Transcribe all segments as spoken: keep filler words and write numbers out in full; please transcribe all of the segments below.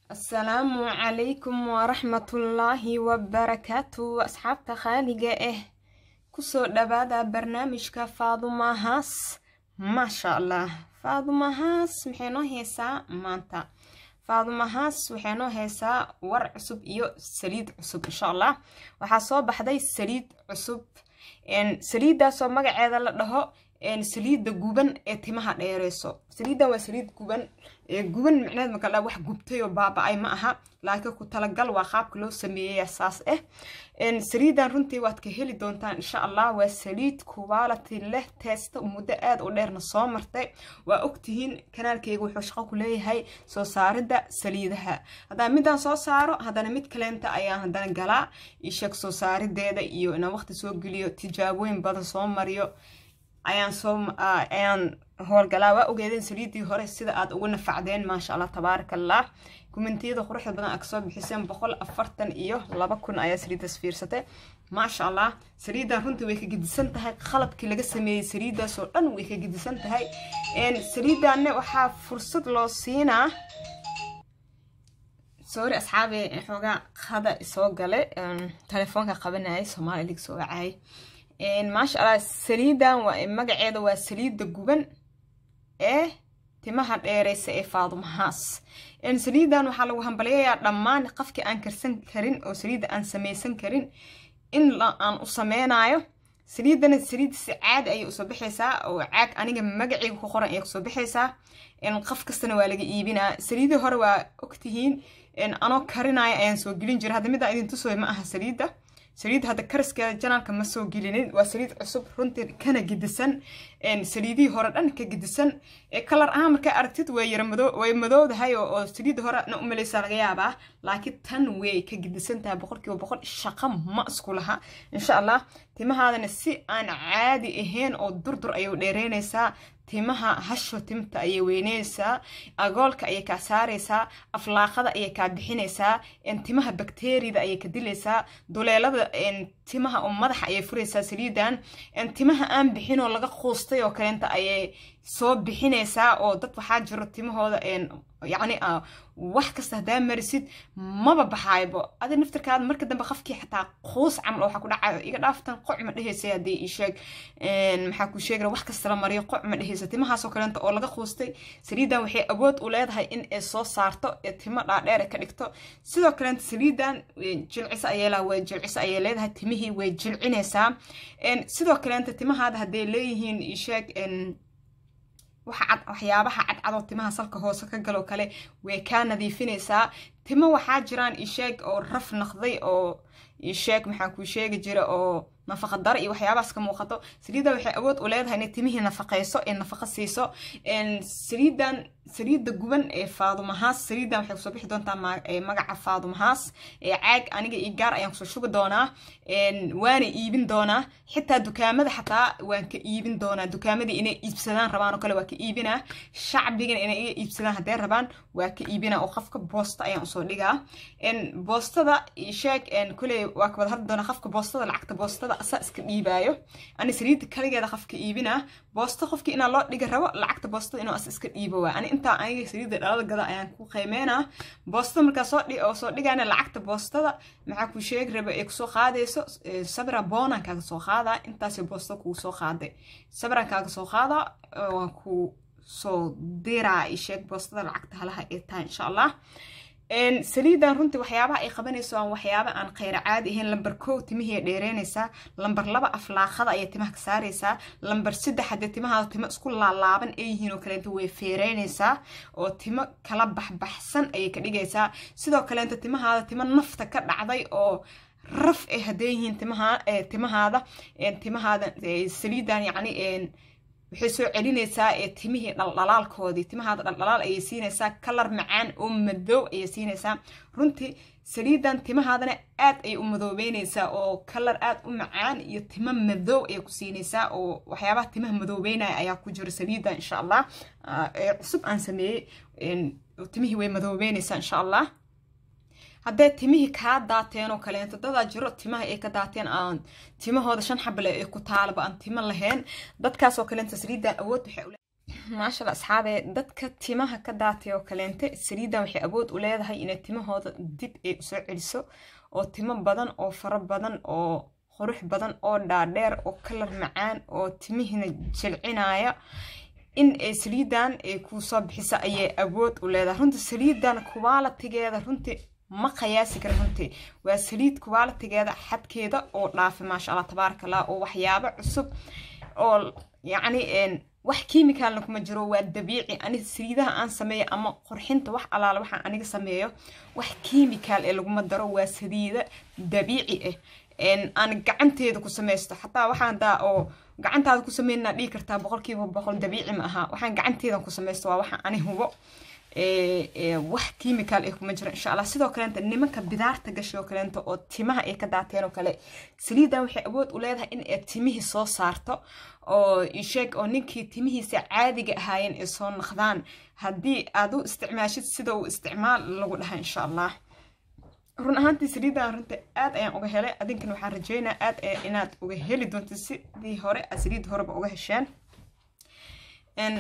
السلام عليكم ورحمة الله وبركاته أصحاب خالقة إيه كسو دبادة برنامج كفاضمة هاس ما شاء الله فاضمة هاس محينو هيسا مانتا فاضمة هاس وحينو هيسا ور عصب إيو سليد عصب إن شاء الله وحاسو بحدي سليد عصب إن سليد دا سو مقع عيدا لدهو إن سليد دا قوبان إتماها ديريسو سليد دا وسليد قوبان قوبان معناد مكالا wax gubtay oo baaba'ay ma aha laakiin ku talagal waa qaabka loo sameeyay asaas ah in saliidan runtii waad ka heli doontaan insha Allah waa saliid quality leh test muddo aad u dheerna soo martay waa ogtihiin kanaalkayga wuxuu shaqo ku leeyahay soo saaridda saliidaha haddaan midaan soo saaro haddana mid kaleenta ayaan haddana galaa ishak soo saarideeda iyo inaan waqti soo geliyo tijaabooyin badan soo mariyo ayaan soo ayaan howlgalaa waa ogeedeen saliidii hore sida aad ugu nafacdeen ma sha Allah tabaarakallah kumentiyada quruxda badan aad soo bixiseen boqol afartan iyo laba kun ayaa saliidaas fiirsatay ma sha Allah saliidan runtii way ka gidisan tahay qalabkii laga sameeyay saliidaas oo dhan way ka gidisan tahay een saliidan waxa fursad loo siinaa sorry asxaabi xogaa qada soo galay telefoonka qabanayay Soomaali lig soo wacay een ma sha Allah saliidan waa magaceeda waa saliida guban ee timaha dheeraysa ee Faaduma Haas in saliidan waxa lagu hambaliyaa dhammaan qofkii aan karsan karin oo saliida aan sameeysan karin in la aan u sameeynaayo saliidan saliid si caadi ay u soo bixaysaa oo caag aniga magaciiga ku qoran ay ku soo bixaysaa in qof kastana waa laga iibinaa saliidii hore waa ogtihiin in anoo karinayo ayaan soo gelin jiray hadda mid aan idin tusooy ma aha saliida سليد هذا كرسك جنالك مسو جلينين وسليد عصب رنتي كنا جدسن إن سليدي هران كجدسن كلر أهم كأرتد ويرمدو ويمدو ده هاي وسليد هران نؤمل سرقيابه لكن تنوي كجدسن تها بقولك وبقول الشقم ما أسكولها إن شاء الله تما هذا نسي أنا عادي إهين أو دردر أيو ديرينيسا timaha hasho timta ay weyneysa agoolka ay ka saareysa aflaaqada ay ka bixineysa in timaha bakteeriyada ay ka dilaysa duleelada in timaha oo madaxa ay fureysa saliidan in timaha aan bixin oo laga qoostay oo kaleenta ay soo bixineysa oo dad waxa jiro timahooda in يعني آه wax kasta hadaa marisid maba baxaybo adi naftirkaad marka dambe qafkii xataa qoos camal waxa ku dhacay iga dhaaftan qoc ma dhaheysay hadii ii sheeg een maxaa ku sheegay wax kasta la mariyo qoc ma dhaheysay timahaas oo kaleenta oo laga qoostay saliidan waxay awood u leedahay in ay soo saarto timo dhaadheer ka dhigto sidoo kaleenta saliidan jilcisa ayay la way jilcisa ayay leedahay timihii way jilcinaysaa een sidoo kaleenta timahaada haday leeyihiin ii sheeg een waxa waxyaabaha cad cad oo timaha salka hoose ka galo kale way ka nadiifinaysaa timo waxa jiraan isheeg oo raf naqday oo isheeg maxaa ku sheegi jira oo nafaqo dar iyo waxyaabaas ka muuqato saliida waxay awood u leedahay in timihii nafaqayso in nafaqo siiso in saliidan saliida guban ee Faaduma Haas saliidan waxay soo bixi doontaa magaca Faaduma Haas ee caag aniga ii gaar ayaan soo shubi doonaa in waana iibin doonaa xitaa dukaamada xataa waan ka iibin doonaa dukaamada inay iibsadaan rabaan oo kale waa ka iibinaa shacbigan inay iibsadaan haday rabaan waa ka iibinaa oo qofka boosta ayaan soo dhigaa in boostada ii sheeg in kulay waa ka wada hadli doonaa qofka boostada lacagta boostada asaa iska dhiibaayo ani saliid kaligeeda qofka iibinaa boosta qofkii inaa loo dhiga rabo lacagta boostada inuu as iska dhiibo waa ani inta aniga saliida dhalada gada ayaan ku qiimeynaa boostada marka soo dhig oo soo dhigana lacagta boostada maxaa ku sheeg rabo ay ku soo qaadayso sabra boona kaaga soo qaada intaas boosta ku soo qaaday sabra kaaga soo qaada waa ku soo diraa ay sheeg boostada lacagta halaha ee taa insha Allah in saliidan runtii waxyaabaha ay qabanayso aan waxyaabo aan qeyr caadi ahayn lambar kow timihii dheereynaysa lambar laba aflaaqada ay timaha ka saaraysa lambar saddex hadii timaha timo isku laalaaban ay yihiin oo kaleenta way feereynaysa oo timo kala baxbaxsan ay ka dhigaysaa sidoo kaleenta timahaada timo nafta ka dhacday oo raf ay hadeeyihiin timaha ee timahaada ee timahaada saliidan yacni ee waxay soo celinaysaa ee timihii dhaldhalaalkoodii timahaada dhaldhalaal ayay siinaysaa kalar macaan oo madow ayay siinaysaa runtii saliidan timahaadana aad ay u madoobeynaysaa oo kalar aad u macaan iyo timo madow ay ku siinaysaa oo waxyaabaha timaha madoobeynaya ayaa ku jira saliidan insha Allah ee cusub aan sameeyay timihii way madoobeynaysaa insha Allah haddii timihii ka daateen oo kale inta dad jiro timaha ay ka daateen aan timahooda shan xabale ay ku taalba aan timo lahayn dadkaas oo kale inta saliida awood waxay ما شاء الله أصحابي دتك تيمها كداتي وكلنت سريدا وحي أبود ولادها إن تيمها دب إيه سعيسو أو تيم بدن أو فرب بدن أو خروح بدن أو دادير أو كلر معان أو تيمهنا جلعنايا إن سريدان إيه كوصاب حسا أي أبود ولادها رنت سريدان كوالا تجادا رنت ما قياسي كره رنتي وسريد كوالا تجادا حد كده أو لافي ما شاء الله تبارك الله أو وحيابة عصب أو يعني إن wax kiimikaal la kuma jiro waa dabiici ani saliidaha aan sameeyo ama qurxinta wax alaala waxaan aniga sameeyo wax kiimikaal ee lagu daro waa saliida dabiici ah een aan gacanteeda ku sameysto xataa waxaan daa oo gacantaada ku sameeyna dhigi kartaa boqolkiiba boqol dabiici ma aha waxaan gacanteeda ku sameysto waa waxaan ani hubo ee wax kiimikaal ee kuma jiro insha Allah sidoo kale inta nimanka bidaarta gasho kale inta oo timaha ay ka daateen oo kale saliidan waxay awood u leedahay in ay timihi soo saarto oo isheeg oo ninkii timihiisa caadiga ahaayeen ee soo noqdaan haddii aad u isticmaashid sida uu isticmaal lagu dhahay insha Allah run ahaantii saliidan runta aad ayaan uga helay adinkan waxaan rajaynayaa aad inaad uga heli doonto sidii hore saliid horeba uga hesheen en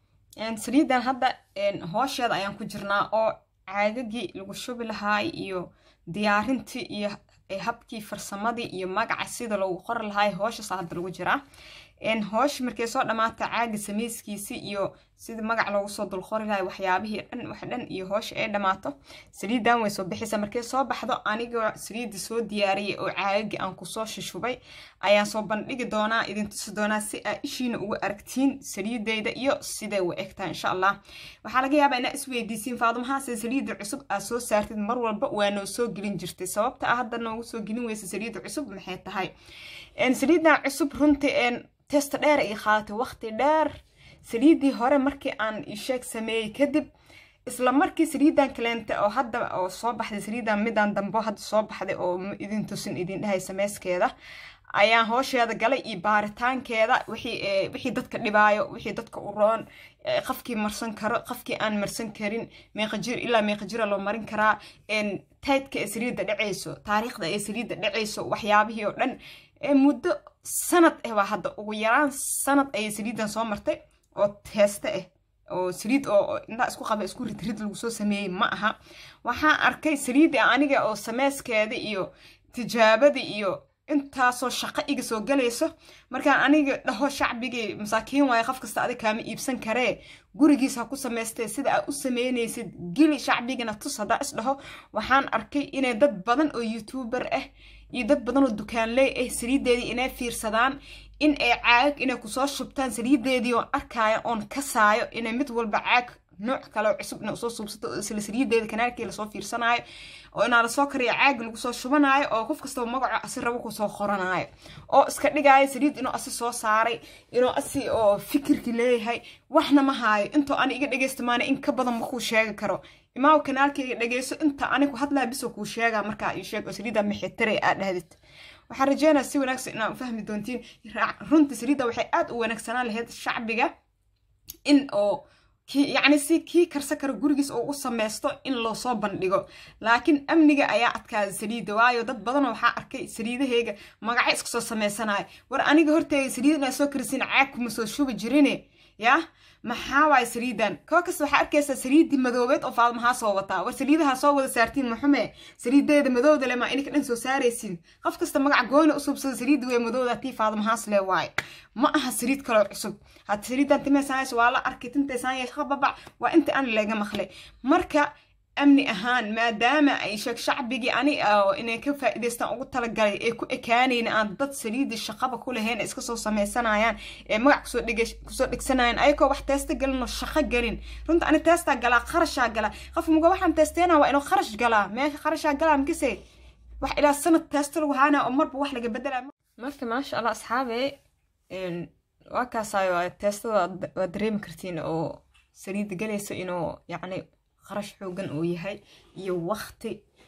en saliidan hadda en hoosheeda ayaan ku jirnaa oo caagagii lagu shubi lahaay iyo diyaarintii iyo habkii farsamadii iyo magaca sida loogu qor lahaay hooshaas hadda lagu jiraa en hoosh markay soo dhamaata caaga sameyskiisi iyo sida magac loogu soo dul qori lahaay waxyaabihii dhan wax dhan iyo hoosh ay dhamaato saliidan way soo bixisa markay soo baxdo aniga saliida soo diyaariyay oo caagagi aan ku soo shishubay ayaan soo bandhigi doonaa idin tusi doonaa si ay ishiina ugu aragtiin saliideyda iyo sida uu egtaa insha Allah waxa laga yaabaa inaad isweydiisiin Faadumaha saliida cusub aad soo saartid mar walba waa noo soo gelin jirtay sababta ah hadda noogu soo gelin weysa saliida cusub maxay tahay en saliida cusub runtii en test dheer ay qaadatay waqti dheer saliidii hore markii aan isheeg sameeyay kadib isla markii saliidan kaleente oo hadda oo soo baxday saliidan midaan dambo hadda soo baxday oo idin tusin idin dhahay sameyskeeda ayaan hoosheeda galay iyo baaritaankeeda wixii wixii dadka dhibaayo wixii dadka u roon qafkii marsan karo qafkii aan marsan karin meeqa jir ilaa meeqa jir loo marin karaa in taydka ee saliida dhacayso taariikhda ee saliida dhacayso waxyaabihii oo dhan ee muddo sanad ah waa hadda ugu yaraan sanad ay saliidan soo martay oo teesta ah oo saliid oo inta isku qaba isku rid lagu soo sameeyay ma aha waxaan arkay saliida aniga oo sameyskeeda iyo tijaabada iyo intaasoo shaqo iga soo galayso markaan aniga dhaho shacbigii masaakiin waay qof kasta adiga kaama iibsan karee gurigiisa ku sameystay sida aad u sameynaysid gili shacbigana tus hadaa is dhaho waxaan arkay inay dad badan oo youtuber ah iyo dad badan oo dukaanley ah saliideedii inay fiirsadaan in ay caag inay ku soo shubtaan saliideedii oo arkaayo oon kasaayo inay mid walba caag nooc kale oo cusub inay soo subsato isla saliideeda kanaalkii la soo fiirsanaayo oo inaa la soo kariyo caag lagu soo shubanayo oo qof kasta magaca asi rabo ku soo qoranayo oo iska dhigaayo saliid inuu asi soo saaray inuu asi oo fikirki leeyahay waxna ma haayo intoo ani iga dhageysto maana in ka badan ma kuu sheegi karo imaaw kanaalkayga dhageyso inta anigu hadlaa bisoo kuu sheegaa markaa ii sheeg oo saliida mixitire aad dhahdid waxaan rajeynayaa si wanaagsan inaad u fahmi doontiin runtii saliida waxay aad u wanaagsanaan lahayd shacbiga in oo يعني سي كي كرسكر غورغيس او سميستو ان لو سو بندhigo laakiin amniga ayaa adkaa saliid waayo dad badan waxa arkay saliidahayga magaca isku soo sameysanaay war aniga hortay saliidna soo kirsin caag kuma soo shubi jirine ya maxaa way saliidan kookas waxa arkaysa saliidi madoobeed oo Faadumaha soo wataa war saliidaha soo wada saartiin maxume saliideeda madowda lama in ka dhan soo saaraysin qof kasta magac gooni u subsado saliid way madowda tii Faadumaha slee waay ma aha saliid kale cusub had saliidan timeesanays waa la arkay tinteesaan yeesh qababa waa inta aan laga maqlay marka amni ahaan maadaama ay sheeg shacbigi ani inay ka faa'iideystaan ugu talagalay ee ku ekaanayna aan dad saliid shaqaba ku lahayn iska soo sameysanayaan ee magac soo dhigay ku soo dhigsanayaan ayko wax teesta galno shaqo galin runta ani teesta gala qarasha gala qof muga waxaan teesteena waa inuu qarash gala meesha qarasha gala makisay wax ila sanad teesta lagu haana oo marba wax laga bedela marka ma sha Allah asxaabe in waa kaasayo teestada waa dareemi kartiin oo saliid galayso inuu yacni qarash xoogan oo yahay iyo waqti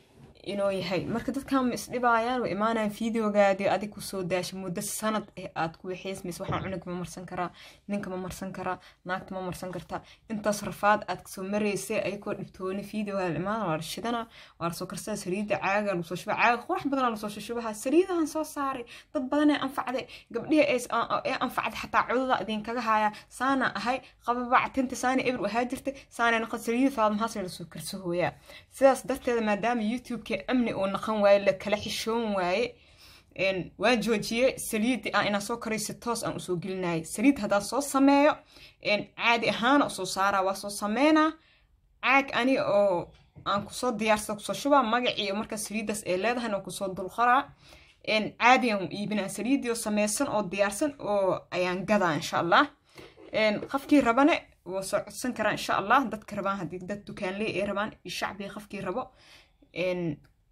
inoo yahay marka dadkan ma isdhibayaan way imaanayaan fiideogaadii adig ku soo daashay muddo sanad eh aad ku waxeysmayso waxaan cunug ma marsan karaa ninka ma marsan karaa naagta ma marsan kartaa intaas rafaad aad kasoo maraysay ayagoo dhibtooni fiideogaada imaan waa la shidana waa la soo karsaa saliidda caaga lagu soo shubaa caaga qurux badan lagu soo shubaha saliidahan soo saaray dad badan ee anfacday gabdhihi ee anfacday xataa cudurada idinkaga haya saana ahay qababac tinta saana eber wahaa jirtay saana naqad saliida faadmahaas la soo karsahooyaa sidaas darteeda maadaama youtube amni oo naqan waaye la kala xishoon waaye een waa joojiyay saliid aan ina soo karayso toos aan u soo gelinay saliid hadaa soo sameeyo een caadi ahaan oo soo saara waa soo sameena caag ani oo aan ku soo diyaarsan ku soo shuba magaciyo marka saliidaas ee leedahay oo ku soo dul qaraa een caadi aan iibina saliid oo sameeysan oo diyaarsan oo ayaan gadaa insha Allah een qofkii rabane wuu soo codsan karaa insha Allah dadka rabaan hadii dad dukaan leeyahay rabaan shacbi qofkii rabo een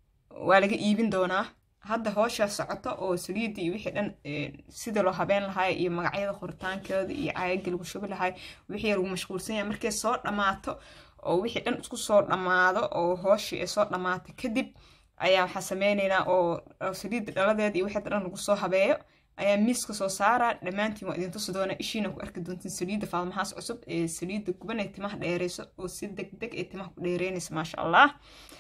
waa laga iibin doonaa hadda hawsha socoto oo saliid iyo wixii dhan sida loo habeen lahaay iyo magacyada qortaankooda iyo caaga lagu shubi lahaay wixii lagu mashquulsan yahay markay soo dhamaato oo wixii dhan isku soo dhamaado oo hawsha ay soo dhamaatay kadib ayaa waxa sameeynayna oo saliid dhaladeed iyo wixii dhan lagu soo habeeyo ayaa miiska soo saara dhamaantiin waa idin tusi doona ishiina ku arki doontiin saliidda faadmahaas cusub ee saliidda guban ee timaha dheereyso oo si degdeg ee timaha ku dheereynaysa maasha Allah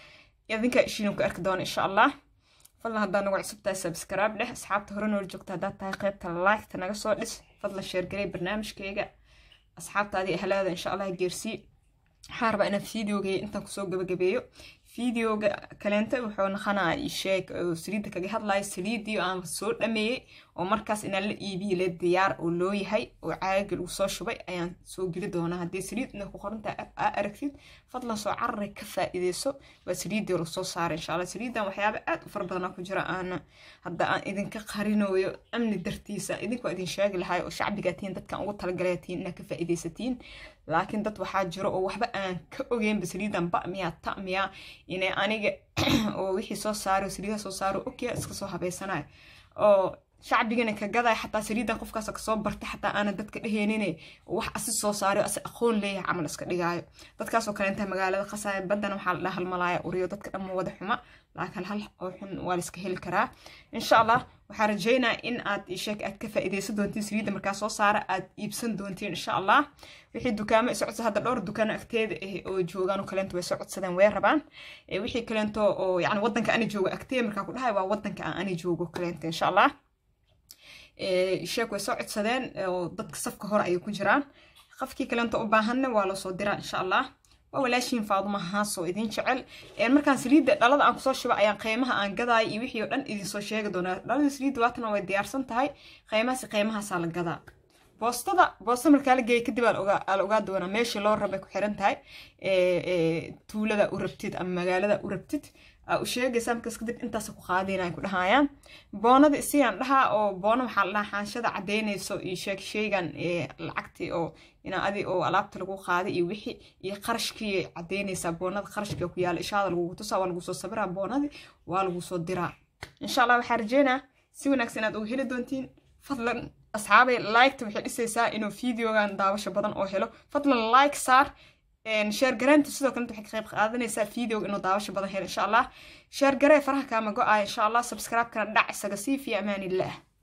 idinka ishiina ku arki doona insha Allah fadlan hadaa nagu cusubtahay subscribe leh asxaabta hore noo joogta hadaa tahay qaybta like ta naga soo dhis fadlan share garay barnaamijkayga asxaabtaadii ahlaada insha Allah geersii xarba ina fiideoga inta ku soo gabagabeeyo fiideoga kaleenta wuxuu naqanaa sheeg saliidda kaga hadlay saliidii aan soo dhameeyay oo markaas ina la iibiyo le diyaar oo loo yahay oo caaga lagu soo shubay ayaan soo geli doonaa hadii saliid ina ku qoranta aragtid fadlan soo carri ka faa'iideyso waa saliidii oo soo saaray insha Allah saliidan waxyaabo aad u far badan ku jira aan hadda aan idinka qarinooyo amni dartiisa idinku idin sheegi lahay oo shacbiga tiin dadka ugu talagaleetiin inaa ka faa'iideysatiin laakiin dad waxaa jiro oo waxba aan ka ogeyn saliidan ba miya ta miya inay aniga oo wixii soo saaro saliida soo saaro okay iska soo habeysanaay oo shacbigana ka gaday xataa saliidan qofkaas ka soo bartay xataa aan dadka dheheeninay wax asi soo saaro as aqoon leeyahay amal iska dhigaayo dadkaas oo kale inta magaalada qasay badan waxa la hal malaaya uriyo dadka dhamma wada xuma laakiin hal oo xun waa iska heli karaa insha Allah waxaan rajeynaa in aad isheek aad ka faa'iideysan doontiin saliida marka soo saara aad iibsan doontiin insha Allah wixii dukaamo socodsa hadda dhowr dukaan agteeda ah oo joogan oo kaleento way socodsadeen way rabaan ee wixii kaleento oo yaani wadanka ani joogo agteeda marka ku dhahay waa wadanka aan ani joogo kaleento insha Allah ee sheek way socodsadeen oo dadka safka hore ay ku jiraan qofkii kaleento u baahanna waa la soo diraa insha Allah walaashin faaduma haasoo idin jecel ee markaan saliidda dhalada aan ku soo shuba ayaan qiimaha aan gaday iyo wixii oo dhan idin soo sheegi doonaa dhalada saliidda waatana way diyaarsan tahay qiimahaas qiimahaas la gadaa boostada boosta marka la geeyo kadib aan ogaa aan ogaa doonaa meeshii loo rabay ku xiran tahay ee ee tuulada u rabtid ama magaalada u rabtid u sheegaysaa markaas kadib intaas ku qaadinay ku dhahayaan boonada si aan dhaha oo boona waxa la xaanshada cadeynayso iyo sheeg sheegan ee lacagtii oo ina adi oo alaabta lagu qaaday iyo wixii iyo qarashkii cadeynaysa boonada qarashka ku yaal ishaada lagu tusaa waa lagu soo sabiraa boonadi waa lagu soo diraa insha Allah waxa rajeynaa si wanaagsan aad uga heli doontiin fadlan asxaabay like waxay dhisaysaa inuu fiideogan daawasho badan oo helo fadlan like saar ان شير جرانت sidoo kale waxay qayb qaadanaysaa video inuu daawasho badan helo insha Allah share garee faraha kama go'ay insha Allah subscribe kana dhac isaga si fi amaan illah